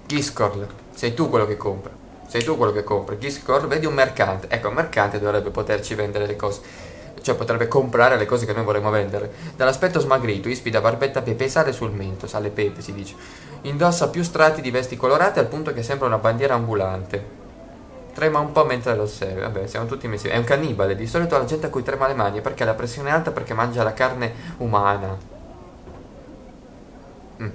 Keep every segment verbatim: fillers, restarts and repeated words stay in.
Giscorl, sei tu quello che compra. Sei tu quello che compra. Giscorl, vedi un mercante. Ecco, un mercante dovrebbe poterci vendere le cose. Cioè potrebbe comprare le cose che noi vorremmo vendere. Dall'aspetto smagrito, ispida barbetta pepe sale sul mento, sale pepe si dice. Indossa più strati di vesti colorate al punto che sembra una bandiera ambulante. Trema un po' mentre lo osserva. Vabbè, siamo tutti messi. È un cannibale. Di solito la gente a cui trema le mani è perché la pressione è alta perché mangia la carne umana. Mm.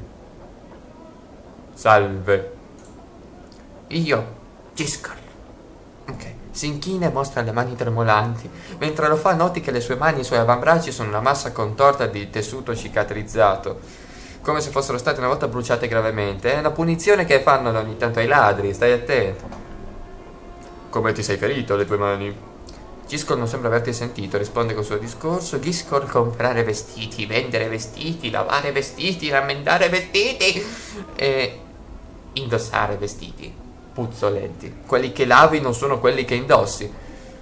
Salve. Io, Giscard. Ok. Si inchina e mostra le mani tremolanti. Mentre lo fa, noti che le sue mani e i suoi avambracci sono una massa contorta di tessuto cicatrizzato, come se fossero state una volta bruciate gravemente. È una punizione che fanno ogni tanto ai ladri, stai attento. Come ti sei ferito le tue mani? Giscol non sembra averti sentito, risponde col suo discorso. Giscol comprare vestiti, vendere vestiti, lavare vestiti, rammendare vestiti e indossare vestiti puzzolenti. Quelli che lavi non sono quelli che indossi.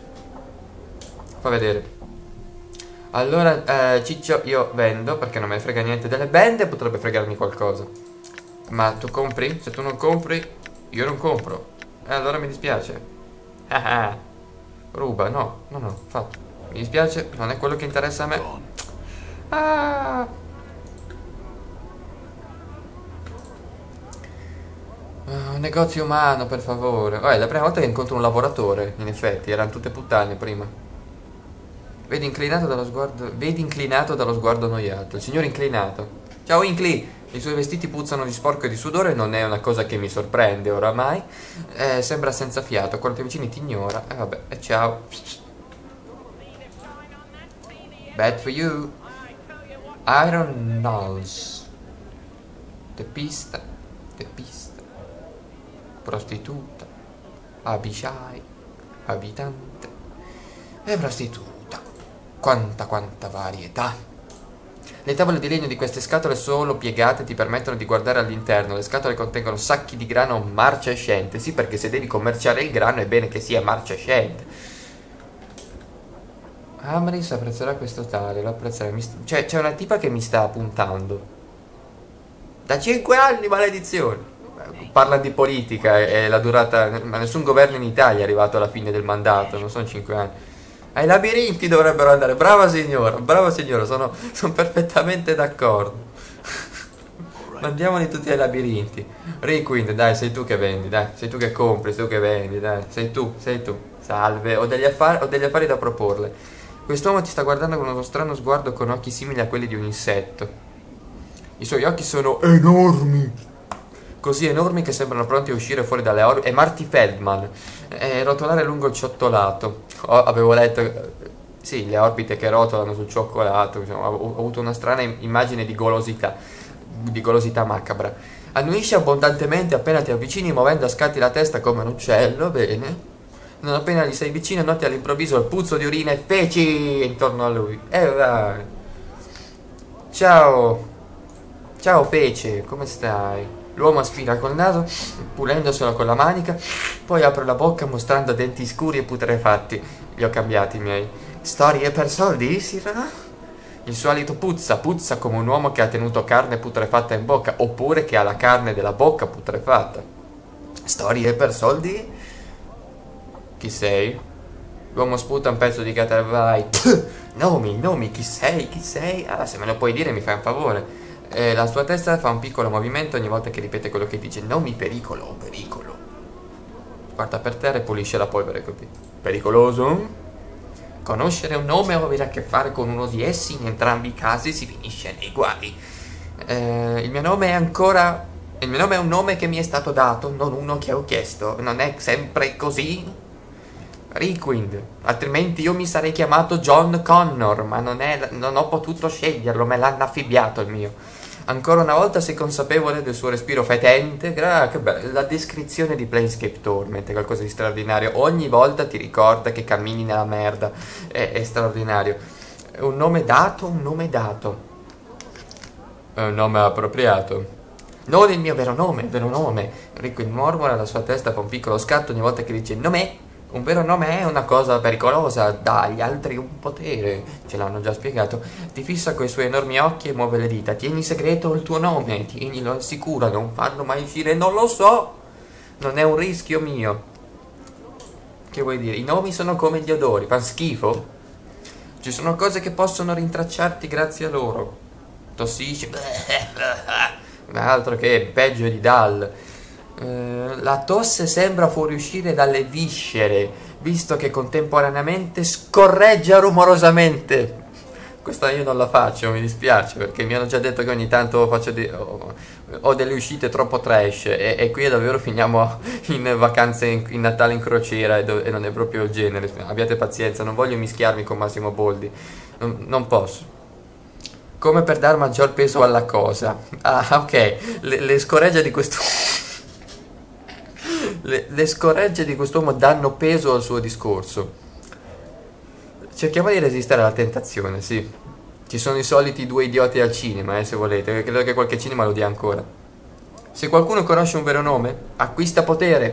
Fa vedere. Allora, eh, Ciccio, io vendo perché non me ne frega niente delle bende, potrebbe fregarmi qualcosa. Ma tu compri? Se tu non compri, io non compro. E allora mi dispiace. Ah ah. Ruba, no, no, no, fatto. Mi dispiace, non è quello che interessa a me. Ah. Uh, un negozio umano, per favore. Oh, è la prima volta che incontro un lavoratore, in effetti, erano tutte puttane prima. Vedi inclinato dallo sguardo. Vedi inclinato dallo sguardo annoiato. Il signore inclinato. Ciao Incli! I suoi vestiti puzzano di sporco e di sudore, non è una cosa che mi sorprende oramai. Eh, sembra senza fiato, quando ti avvicini ti ignora. E eh, vabbè, e ciao. Bad for you. Iron Knolls. Tepista. Tepista. Prostituta. Abishai. Abitante. E prostituta. Quanta, quanta varietà. Le tavole di legno di queste scatole solo piegate ti permettono di guardare all'interno. Le scatole contengono sacchi di grano marcescente. Sì, perché se devi commerciare il grano è bene che sia marcescente. Amris apprezzerà questo tale, lo apprezzerà. St- cioè, c'è una tipa che mi sta puntando. Da cinque anni, maledizione. Parla di politica e la durata. Ma nessun governo in Italia è arrivato alla fine del mandato, non sono cinque anni. Ai labirinti dovrebbero andare. Brava signora, brava signora, sono, sono perfettamente d'accordo. Mandiamoli tutti ai labirinti. Requind, dai, sei tu che vendi, dai, sei tu che compri, sei tu che vendi, dai, sei tu, sei tu. Salve, ho degli affari, ho degli affari da proporle. Quest'uomo ti sta guardando con uno strano sguardo con occhi simili a quelli di un insetto. I suoi occhi sono enormi. Così enormi che sembrano pronti a uscire fuori dalle orbite. È Marty Feldman. E rotolare lungo il ciottolato. Oh, avevo letto. Sì, le orbite che rotolano sul cioccolato. Diciamo, ho, ho avuto una strana immagine di golosità. Di golosità macabra. Annuisce abbondantemente appena ti avvicini, muovendo a scatti la testa come un uccello. Bene. Non appena gli sei vicino, noti all'improvviso il puzzo di urina e feci intorno a lui. E vai. Ciao. Ciao fece, come stai? L'uomo aspira col naso, pulendoselo con la manica, poi apre la bocca mostrando denti scuri e putrefatti. Li ho cambiati i miei. Storie per soldi, Sira? Il suo alito puzza, puzza come un uomo che ha tenuto carne putrefatta in bocca, oppure che ha la carne della bocca putrefatta. Storie per soldi? Chi sei? L'uomo sputa un pezzo di carta e vai. Pff, nomi, nomi, chi sei, chi sei? Ah, se me lo puoi dire mi fai un favore. E la sua testa fa un piccolo movimento ogni volta che ripete quello che dice. Nomi pericolo, pericolo. Guarda per terra e pulisce la polvere così. Pericoloso? Conoscere un nome o avere a che fare con uno di essi, in entrambi i casi si finisce nei guai. Eh, il mio nome è ancora... Il mio nome è un nome che mi è stato dato, non uno che ho chiesto. Non è sempre così? Requind, altrimenti io mi sarei chiamato John Connor, ma non, è, non ho potuto sceglierlo, me l'hanno affibbiato il mio. Ancora una volta sei consapevole del suo respiro fetente. Ah, che bello. La descrizione di Planescape Torment è qualcosa di straordinario. Ogni volta ti ricorda che cammini nella merda. È, è straordinario. È un nome dato, un nome dato. È un nome appropriato. Non il mio vero nome, il vero nome. Requind mormora, la sua testa fa un piccolo scatto ogni volta che dice nome. Un vero nome è una cosa pericolosa, dà agli altri un potere, ce l'hanno già spiegato. Ti fissa coi suoi enormi occhi e muove le dita. Tieni segreto il tuo nome, tienilo al sicuro, non farlo mai uscire, non lo so. Non è un rischio mio. Che vuoi dire? I nomi sono come gli odori, fan schifo? Ci sono cose che possono rintracciarti grazie a loro. Tossisci, altro che peggio di Dal. Uh, la tosse sembra fuoriuscire dalle viscere, visto che contemporaneamente scorreggia rumorosamente. Questa io non la faccio, mi dispiace, perché mi hanno già detto che ogni tanto faccio de- ho, ho delle uscite troppo trash e, e qui davvero finiamo in vacanze in, in Natale in crociera e, do- e non è proprio il genere. Abbiate pazienza, non voglio mischiarmi con Massimo Boldi, non, non posso. Come per dar maggior peso alla cosa. Ah, ok, le, le scorregge di questo... Le, le scorregge di quest'uomo danno peso al suo discorso. Cerchiamo di resistere alla tentazione, sì. Ci sono i soliti due idioti al cinema, eh, se volete. Credo che qualche cinema lo dia ancora. Se qualcuno conosce un vero nome, acquista potere.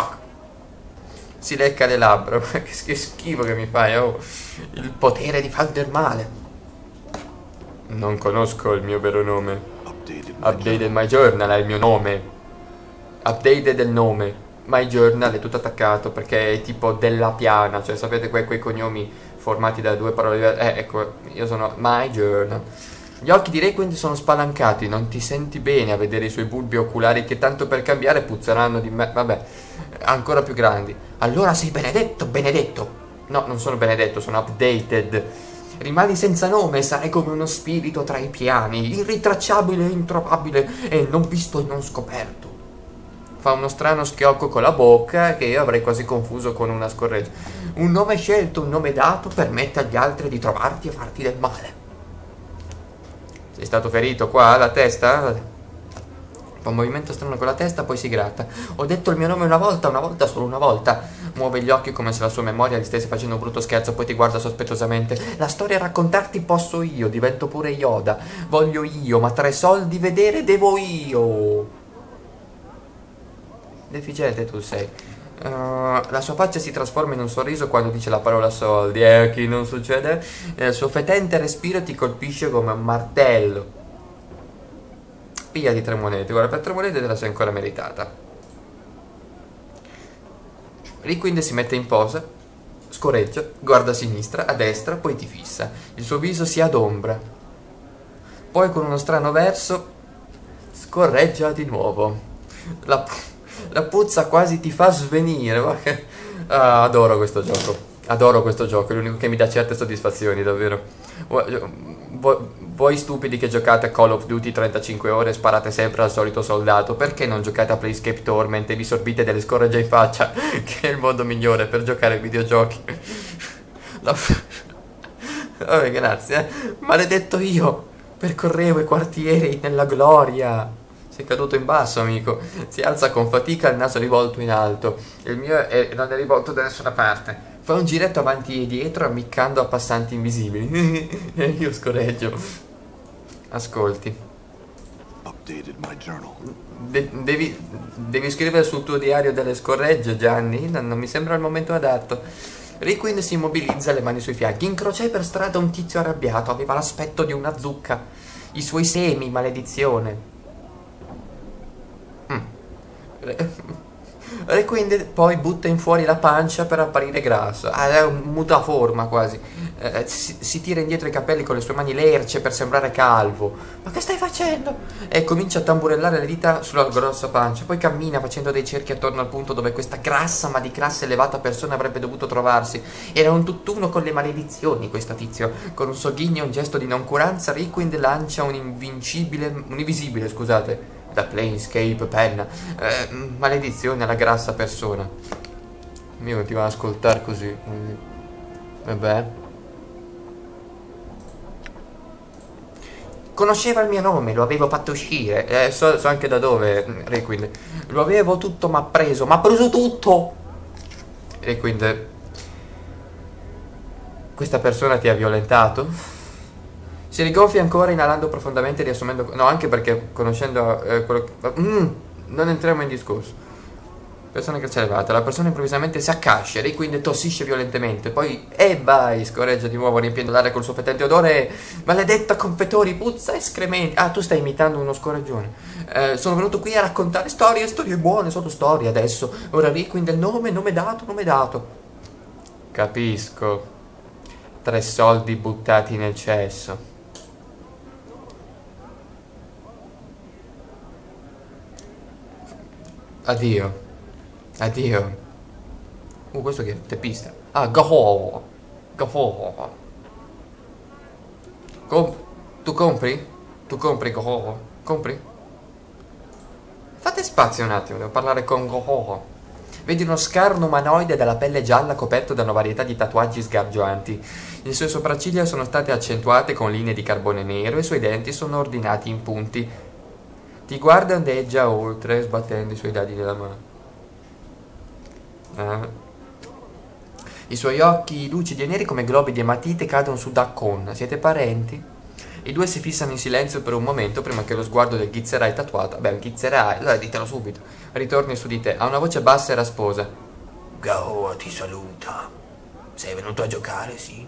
Si lecca le labbra. Che schifo che mi fai, oh. Il potere di far del male. Non conosco il mio vero nome. Updated my journal è il mio nome. Updated del nome. My Journal è tutto attaccato perché è tipo della piana, cioè sapete quei, quei cognomi formati da due parole diverse. Eh, ecco, io sono My Journal. Gli occhi di Requiem sono spalancati, non ti senti bene a vedere i suoi bulbi oculari che tanto per cambiare puzzeranno di me. Vabbè, ancora più grandi. Allora sei benedetto, benedetto. No, non sono benedetto, sono updated. Rimani senza nome, sarai come uno spirito tra i piani, irritracciabile e introvabile e non visto e non scoperto. Fa uno strano schiocco con la bocca che io avrei quasi confuso con una scorreggia. Un nome scelto, un nome dato, permette agli altri di trovarti e farti del male. Sei stato ferito qua alla testa? Fa un movimento strano con la testa, poi si gratta. Ho detto il mio nome una volta, una volta, solo una volta. Muove gli occhi come se la sua memoria gli stesse facendo un brutto scherzo, poi ti guarda sospettosamente. La storia a raccontarti posso io, divento pure Yoda. Voglio io, ma tre soldi vedere devo io. Deficiente tu sei. Uh, la sua faccia si trasforma in un sorriso quando dice la parola soldi. E a chi non succede? Il suo fetente respiro ti colpisce come un martello. Piglia di tre monete. Guarda, per tre monete te la sei ancora meritata. Requiem si mette in posa, scorreggia, guarda a sinistra, a destra, poi ti fissa. Il suo viso si adombra. Poi con uno strano verso scorreggia di nuovo. La La puzza quasi ti fa svenire. Ah, adoro questo gioco. Adoro questo gioco, è l'unico che mi dà certe soddisfazioni, davvero. Voi, voi stupidi che giocate a Call of Duty trentacinque ore e sparate sempre al solito soldato, perché non giocate a Planescape Torment e vi sorbite delle scorregge in faccia? Che è il modo migliore per giocare ai videogiochi. La... Oh, grazie, eh. Maledetto io, percorrevo i quartieri nella gloria. Sei caduto in basso, amico. Si alza con fatica, il naso rivolto in alto. Il mio è, non è rivolto da nessuna parte. Fa un giretto avanti e dietro, ammiccando a passanti invisibili. E io scorreggio. Ascolti. De- devi, devi scrivere sul tuo diario delle scorregge, Gianni? Non, non mi sembra il momento adatto. Requiem si immobilizza, le mani sui fianchi. Incrociai per strada un tizio arrabbiato. Aveva l'aspetto di una zucca. I suoi semi, maledizione. E quindi poi butta in fuori la pancia per apparire grasso. Ah, è un mutaforma quasi. Eh, si, si tira indietro i capelli con le sue mani lerce per sembrare calvo. Ma che stai facendo? E comincia a tamburellare le dita sulla grossa pancia. Poi cammina facendo dei cerchi attorno al punto dove questa grassa ma di classe elevata persona avrebbe dovuto trovarsi. Era un tutt'uno con le maledizioni questo tizio. Con un sogghigno e un gesto di noncuranza Requiem lancia un invincibile, un invisibile, scusate, da Planescape penna. Eh, maledizione alla grassa persona. Io continuo ad ascoltare così. Vabbè. Conosceva il mio nome, lo avevo fatto uscire. Eh, so, so anche da dove, Requiem. Lo avevo tutto, ma preso, ma preso tutto. Requiem, questa persona ti ha violentato? Si rigonfia ancora inalando profondamente e riassumendo... No, anche perché conoscendo eh, quello che... Mm, non entriamo in discorso. Persona che c'è elevata. La persona improvvisamente si accascia e quindi tossisce violentemente. Poi, e vai, scorreggia di nuovo riempiendo l'aria col suo fetente odore. Maledetta confettori, puzza escrementi. Ah, tu stai imitando uno scorreggione. Eh, sono venuto qui a raccontare storie, storie buone, solo storie adesso. Ora riquindi il nome, nome dato, nome dato. Capisco. Tre soldi buttati nel cesso. Addio. Addio. Uh, questo che è? Teppista. Ah, Gaho. Gaho. Com tu compri? Tu compri Gaho? Compri? Fate spazio un attimo, devo parlare con Gaho. Vedi uno scarno umanoide dalla pelle gialla coperto da una varietà di tatuaggi sgargianti. Le sue sopracciglia sono state accentuate con linee di carbone nero e i suoi denti sono ordinati in punti. Ti guarda e ondeggia oltre, sbattendo i suoi dadi nella mano. Uh. I suoi occhi lucidi e neri come globi di ematite cadono su Dakon. Siete parenti? I due si fissano in silenzio per un momento prima che lo sguardo del ghizzerai tatuato. Beh, un ghizzerai, allora ditelo subito. Ritorni su di te. Ha una voce bassa e rasposa. Gaoa ti saluta. Sei venuto a giocare, sì?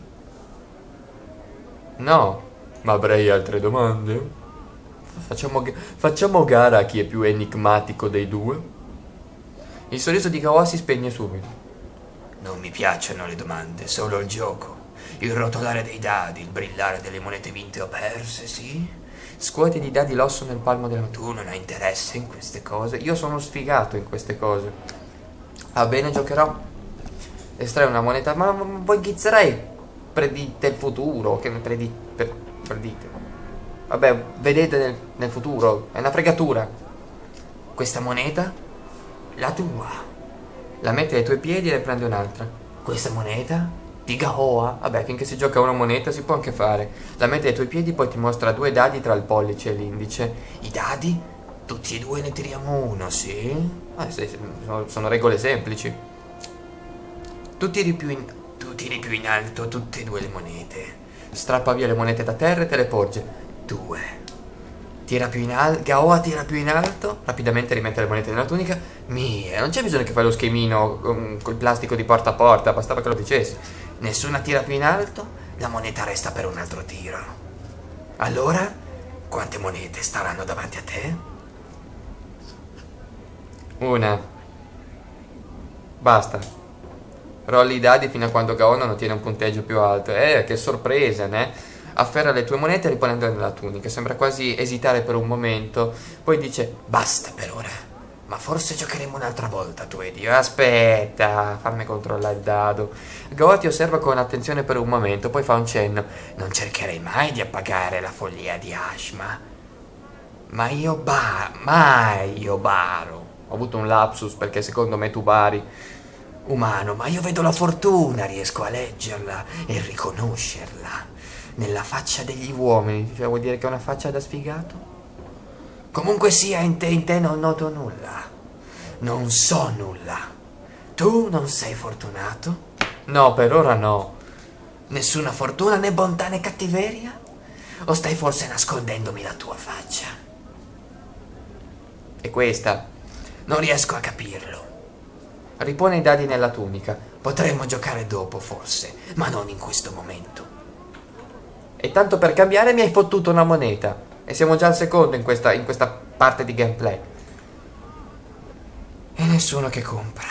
No, ma avrei altre domande? Facciamo, facciamo gara a chi è più enigmatico dei due? Il sorriso di Gaoa si spegne subito. Non mi piacciono le domande, solo il gioco. Il rotolare dei dadi, il brillare delle monete vinte o perse, sì? Scuoti di dadi l'osso nel palmo della mano. Tu non hai interesse in queste cose? Io sono sfigato in queste cose. Va bene, giocherò. Estrai una moneta. Ma, ma, ma voi ghizzerei predite il futuro? Che ne predite? Per, predite? Vabbè, vedete nel, nel futuro. È una fregatura. Questa moneta? La tua. La mette ai tuoi piedi e ne prende un'altra. Questa moneta? Di Gaoa? Vabbè, finché si gioca a una moneta si può anche fare. La mette ai tuoi piedi, poi ti mostra due dadi tra il pollice e l'indice. I dadi? Tutti e due ne tiriamo uno, sì? Ah, sì, sì, sono, sono regole semplici. Tu tiri più in... Tu tiri più in alto tutte e due le monete. Strappa via le monete da terra e te le porge. Due. Tira più in alto. Gaoa tira più in alto. Rapidamente rimette le monete nella tunica. Mia. Non c'è bisogno che fai lo schemino um, col plastico di porta a porta, bastava che lo dicessi. Nessuna tira più in alto. La moneta resta per un altro tiro. Allora, quante monete staranno davanti a te? Una. Basta. Rolli i dadi fino a quando Gaoa non ottiene un punteggio più alto. Eh, che sorpresa, né? Afferra le tue monete riponendole nella tunica. Sembra quasi esitare per un momento. Poi dice: basta per ora. Ma forse giocheremo un'altra volta, tu ed io. Aspetta, fammi controllare il dado. Gaoa ti osserva con attenzione per un momento, poi fa un cenno. Non cercherei mai di appagare la follia di Ashma. Ma io ba... mai io baro. Ho avuto un lapsus perché secondo me tu bari. Umano, ma io vedo la fortuna, riesco a leggerla e riconoscerla nella faccia degli uomini. Cioè, vuol dire che è una faccia da sfigato? Comunque sia, in te, in te non noto nulla. Non so nulla. Tu non sei fortunato? No, per ora no. Nessuna fortuna, né bontà, né cattiveria? O stai forse nascondendomi la tua faccia? E questa? Non riesco a capirlo. Ripone i dadi nella tunica. Potremmo giocare dopo, forse, ma non in questo momento. E tanto per cambiare mi hai fottuto una moneta. E siamo già al secondo in questa, in questa parte di gameplay. E nessuno che compra.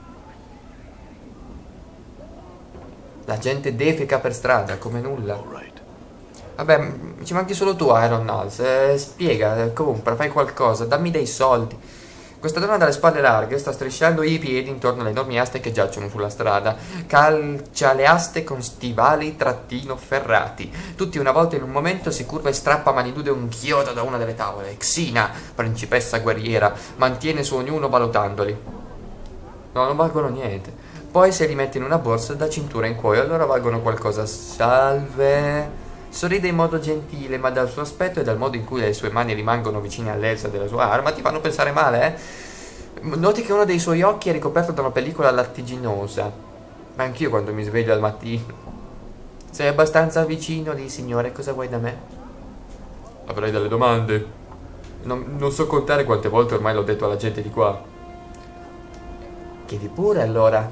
La gente defeca per strada, come nulla. Vabbè, ci manchi solo tu, Iron Knowles. Eh, spiega, compra, fai qualcosa, dammi dei soldi. Questa donna dalle spalle larghe sta strisciando i piedi intorno alle enormi aste che giacciono sulla strada. Calcia le aste con stivali trattino ferrati. Tutti una volta in un momento si curva e strappa a mani nude un chiodo da una delle tavole. Xina, principessa guerriera, mantiene su ognuno valutandoli. No, non valgono niente. Poi se li mette in una borsa da cintura in cuoio, allora valgono qualcosa. Salve. Sorride in modo gentile, ma dal suo aspetto e dal modo in cui le sue mani rimangono vicine all'elsa della sua arma ti fanno pensare male, eh? Noti che uno dei suoi occhi è ricoperto da una pellicola lattiginosa. Ma anch'io quando mi sveglio al mattino. Sei abbastanza vicino lì, signore, cosa vuoi da me? Avrei delle domande. Non, non so contare quante volte ormai l'ho detto alla gente di qua. Chiedi pure allora.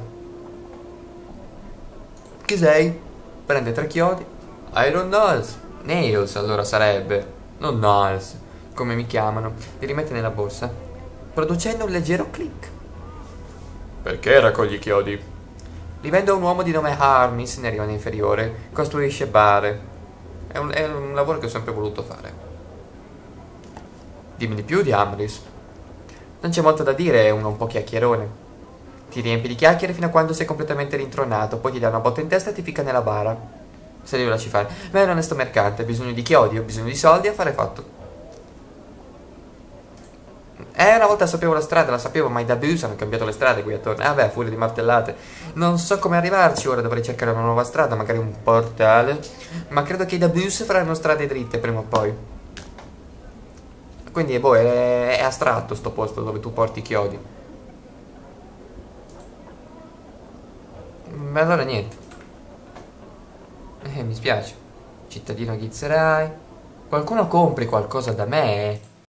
Chi sei? Prende tre chiodi. Iron Nails. Nails allora sarebbe. Non Niles, come mi chiamano. Li rimette nella borsa, producendo un leggero click. Perché raccogli i chiodi? Li vendo a un uomo di nome Harmis, ne arriva inferiore. Costruisce bare. È un, è un lavoro che ho sempre voluto fare. Dimmi di più di Harmis. Non c'è molto da dire, è uno un po' chiacchierone. Ti riempi di chiacchiere fino a quando sei completamente rintronato, poi ti dà una botta in testa e ti ficca nella bara. Se devi lasci fare. Ma è un onesto mercante, ha bisogno di chiodi, ho bisogno di soldi, affare fatto. Eh, una volta sapevo la strada, la sapevo, ma i W hanno cambiato le strade qui attorno. Ah beh, furia di martellate. Non so come arrivarci ora, dovrei cercare una nuova strada, magari un portale. Ma credo che i W faranno strade dritte prima o poi. Quindi, boh, è, è astratto sto posto dove tu porti i chiodi. Ma allora niente. Eh, mi spiace. Cittadino Ghizerai. Qualcuno compri qualcosa da me?